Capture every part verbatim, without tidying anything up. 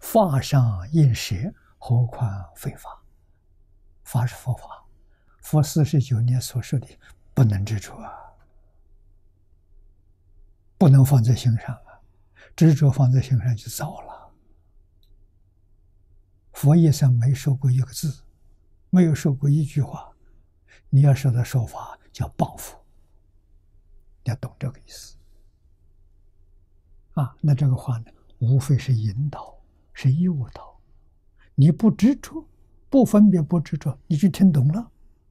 法上应舍，何况非法？法是佛法，佛四十九年所说的，不能执着啊，不能放在心上啊，执着放在心上就糟了。佛一生没说过一个字，没有说过一句话，你要说的说法叫谤佛，你要懂这个意思啊。那这个话呢，无非是引导，是诱导。你不执着，不分别，不执着，你就听懂了，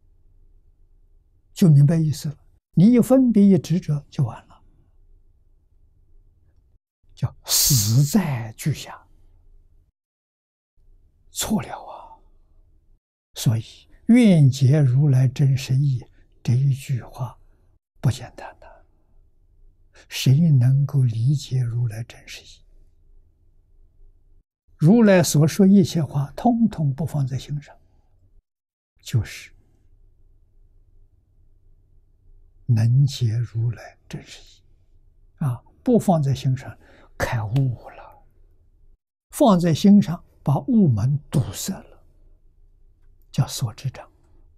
就明白意思了。你一分别一执着就完了，叫死在句下，错了啊！所以愿解如来真实义这一句话不简单的，谁能够理解如来真实义？如来所说一切话，通通不放在心上，就是能解如来真实义啊！不放在心上，开悟了；放在心上，把悟门堵塞了，叫所知障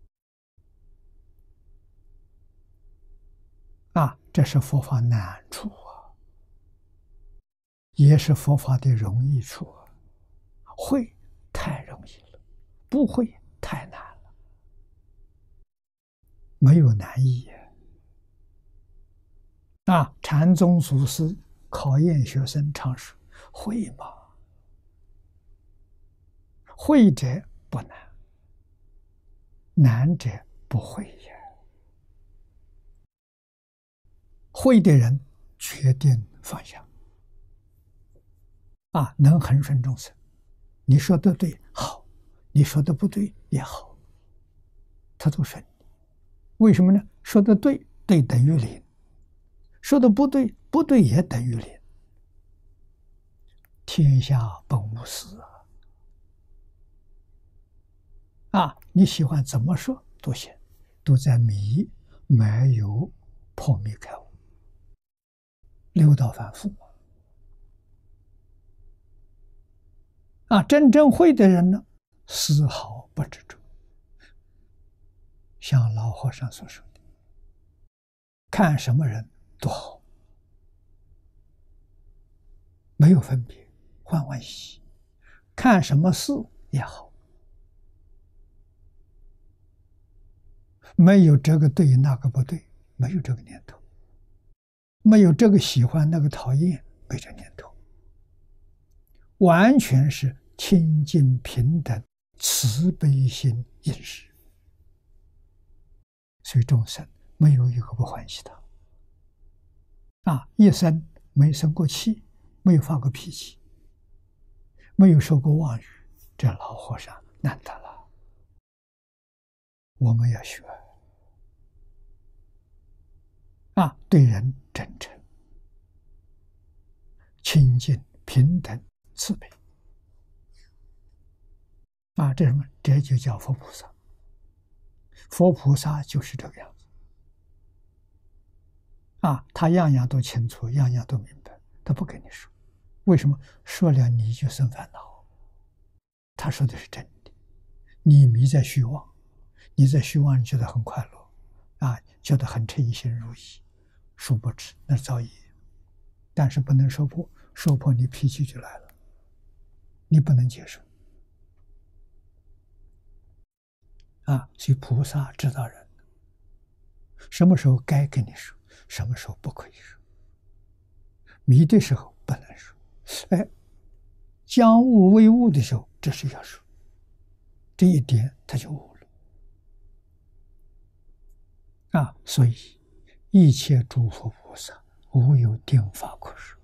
啊！这是佛法难处啊，也是佛法的容易处啊。会太容易了，不会太难了，没有难易啊！禅宗祖师考验学生常说：会吗？会者不难，难者不会也。会的人决定放下啊，能恒顺众生。你说的对，好；你说的不对也好，他都顺。为什么呢？说的对，对等于零；说的不对，不对也等于零。天下本无事啊！啊，你喜欢怎么说都行，都在迷，没有破迷开悟，六道反复啊！真正会的人呢，丝毫不执着，像老和尚所说的，看什么人都好，没有分别，欢欢喜喜；看什么事也好，没有这个对那个不对，没有这个念头，没有这个喜欢那个讨厌，没这念头，完全是清净平等慈悲心应时。所以众生没有一个不欢喜的啊！一生没生过气，没有发过脾气，没有说过妄语，这老和尚难得了。我们要学啊，对人真诚、清净、平等、慈悲啊！这什么？这就叫佛菩萨。佛菩萨就是这个样子啊，他样样都清楚，样样都明白，他不跟你说。为什么？说了你就生烦恼。他说的是真的，你迷在虚妄，你在虚妄觉得很快乐啊，觉得很称心如意，殊不知那是造业。但是不能说破，说破你脾气就来了，你不能接受啊。所以菩萨知道人什么时候该跟你说，什么时候不可以说。迷的时候不能说，哎，将悟为悟的时候，这是要说。这一点他就悟了啊！所以一切诸佛菩萨无有定法可说。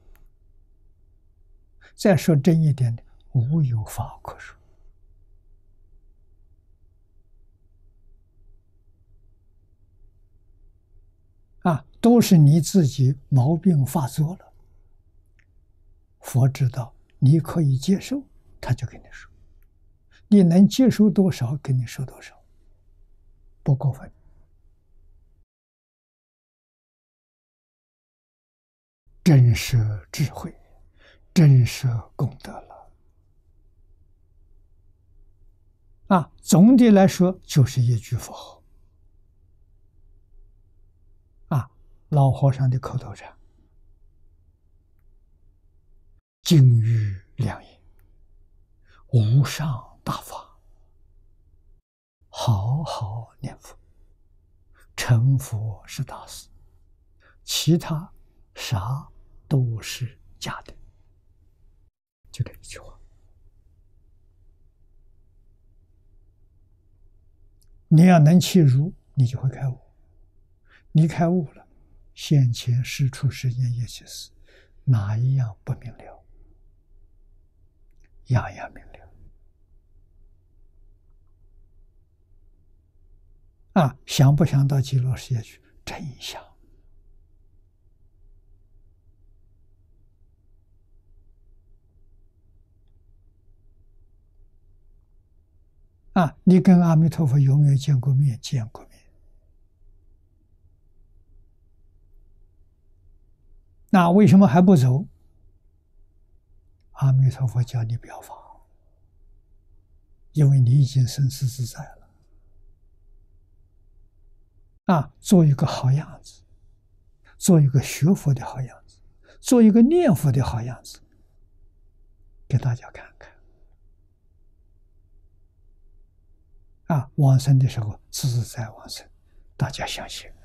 再说真一点的，无有法可说啊！都是你自己毛病发作了，佛知道你可以接受，他就跟你说，你能接受多少跟你说多少，不过分。真是智慧，真是功德了。 啊，总的来说就是一句佛号啊，老和尚的口头禅：金玉良言，无上大法，好好念佛，成佛是大事，其他啥都是假的。就这一句话，你要能契入，你就会开悟。你开悟了，现前世出世间一切事，哪一样不明了？样样明了。啊，想不想到极乐世界去？真想。啊，你跟阿弥陀佛有没有见过面？见过面。那为什么还不走？阿弥陀佛叫你表法，因为你已经生死自在了。啊，做一个好样子，做一个学佛的好样子，做一个念佛的好样子，给大家看看。啊，往生的时候自在往生，大家相信。